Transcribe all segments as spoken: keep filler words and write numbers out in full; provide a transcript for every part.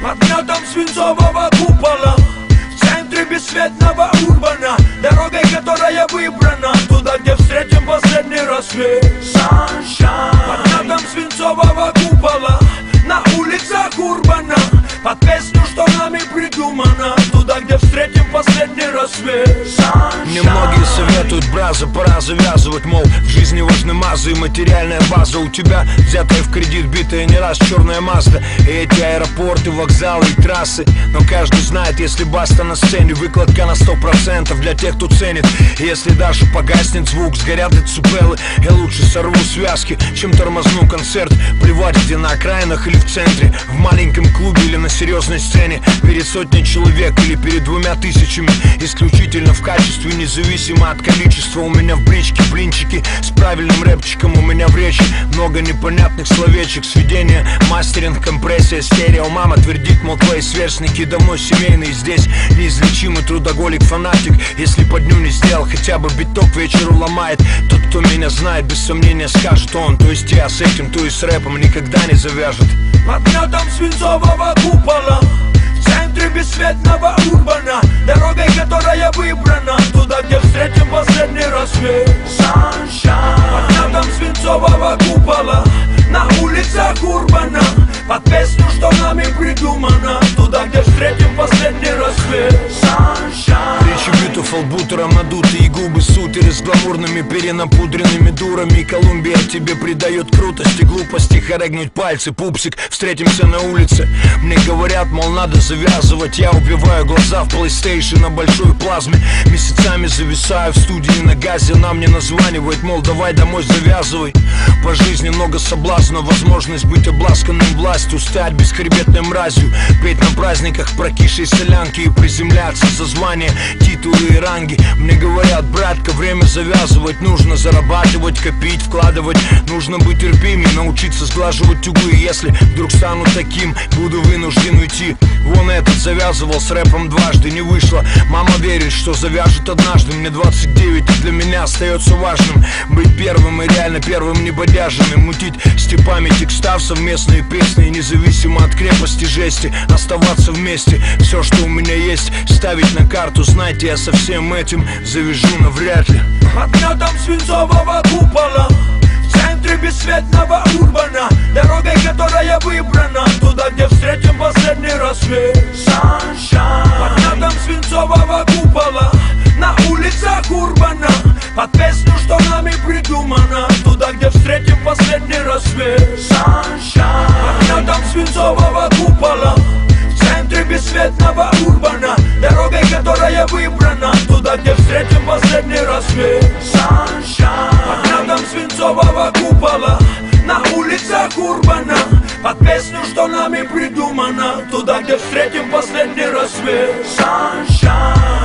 Под гнетом свинцового купола, в центре бесцветного урбана, дорогой, которая выбрана, туда, где встретим последний рассвет. Sunshine. Под гнетом свинцового купола, на улицах урбана, под песню, что нами придумана, туда, где встретим последний рассвет. Мне многие советуют, браза, пора завязывать, мол, в жизни важны мазы и материальная база. У тебя взятая в кредит, битая не раз черная Мазда, и эти аэропорты, вокзалы и трассы. Но каждый знает, если баста на сцене, выкладка на сто процентов для тех, кто ценит. И если даже погаснет звук, сгорят децибелы, я лучше сорву связки, чем тормозну концерт. Плевать, где на окраинах или в центре, в маленьком клубе или на серьезной сцене, перед сотней человек или перед двумя тысячами. Исключительно в качестве, независимо от количества. У меня в бричке блинчики с правильным рэпчиком, у меня в речи много непонятных словечек. Сведение, мастеринг, компрессия, стерео. Мама твердит, мол, твои сверстники давно семейные. Здесь неизлечимый трудоголик, фанатик. Если по дню не сделал хотя бы биток, к вечеру ломает. Тот, кто меня знает, без сомнения скажет он. То есть я с этим, то и с рэпом никогда не завяжет. Под гнетом свинцового купола, в центре бесцветного урбана, дорогой, которая выбрана, туда, где встретим последний рассвет. Sunshine. Под гнетом свинцового купола, на улицах урбана, под песню, что нами придумана, туда, где встретим последний рассвет. Sunshine. Речи beautiful, бутером надутые губы, сутеры с гламурными перенапудренными дурами. Колумбия тебе придает крутости, глупости, хорегнуть пальцы, пупсик, встретимся на улице. Мне говорят, мол, надо завязывать, я убиваю глаза в PlayStation на большой плазме. Месяцами зависаю в студии на газе, она мне названивает, мол, давай домой завязывай. По жизни много соблазна, возможность быть обласканным властью, стать бесхребетной мразью, петь на праздниках прокисшей солянки и приземляться за звания, титулы и ранги. Мне говорят, братка, время завязывать, нужно зарабатывать, копить, вкладывать, нужно быть терпимей, научиться сглаживать углы. Если вдруг стану таким, буду вынужден уйти. Вон этот завязывал с рэпом дважды, не вышло. Мама верит, что завяжет однажды. Мне двадцать девять, и для меня остается важным быть первым и реально первым небодяженным. Мутить степами текстав, совместные песни, независимо от крепости жести, оставаться вместе. Все, что у меня есть, ставить на карту. Знаете, я со всем этим завяжу навряд ли. Под гнетом свинцового купола, в центре бесцветного урбана, дорогой, которая выбрана, туда, где встретим последний рассвет. Sunshine. Под гнетом свинцового купола, на улицах урбана, под песню, что нами придумана, туда, где встретим последний рассвет. Sunshine. Под гнетом свинцового купола, в центре бесцветного урбана, дорогой, которая выбрана, туда, где встретим последний рассвет. Sunshine. Под гнетом свинцового купола, на улицах урбана, под песню, что нами придумана, туда, где встретим последний рассвет. Sunshine.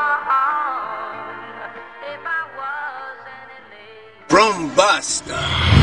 From Boston.